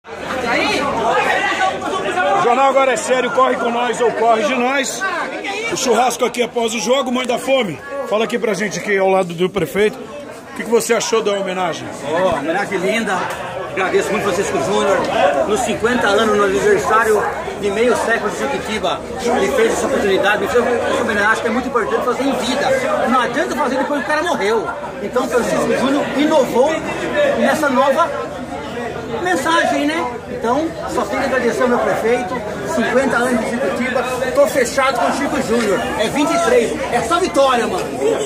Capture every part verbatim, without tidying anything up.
O jornal Agora é Sério, corre com nós ou corre de nós. O churrasco aqui após o jogo, Mãe da Fome. Fala aqui pra gente aqui ao lado do prefeito. O que, que você achou da homenagem? Oh, homenagem linda. Agradeço muito Francisco Júnior. Nos cinquenta anos, no aniversário de meio século de Jequitiba, ele fez essa oportunidade, me fez essa homenagem que é muito importante fazer em vida. Não adianta fazer depois que o cara morreu. Então Francisco Júnior inovou nessa nova mensagem, né? Então, só tenho que agradecer ao meu prefeito, cinquenta anos de Jequitiba, tô fechado com o Chico Júnior. É vinte e três, é só vitória, mano.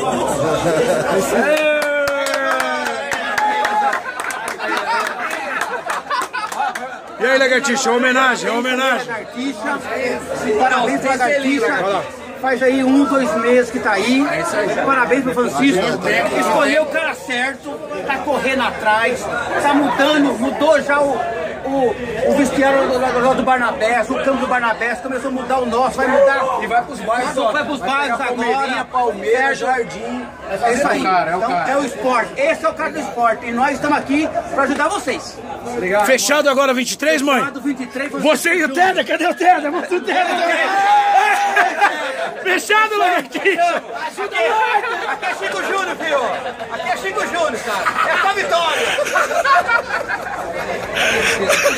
E aí, Lagartixa, a homenagem, a homenagem. Lagartixa, parabéns pra Lagartixa. Faz aí um, dois meses que tá aí. Parabéns pro Francisco. Escolheu o cara certo, tá correndo atrás, tá mudando, mudou já o, o, o vestiário do, do, do Barnabés, o campo do Barnabés, começou a mudar o nosso, vai mudar. E vai pros bairros, ó. Vai pros bairros agora. Palmeiras, Jardim. É isso aí. Cara, é o então, cara. é o esporte. Esse é o cara do esporte. E nós estamos aqui pra ajudar vocês. Obrigado. Fechado agora vinte e três, mãe? Fechado vinte e três. Você e o Teda? Cadê o Teda? Mostra o Teda também. Fechado, Lagartixa. Aqui, aqui é Chico Júnior, filho. Aqui é Chico Júnior, cara. É só vitória.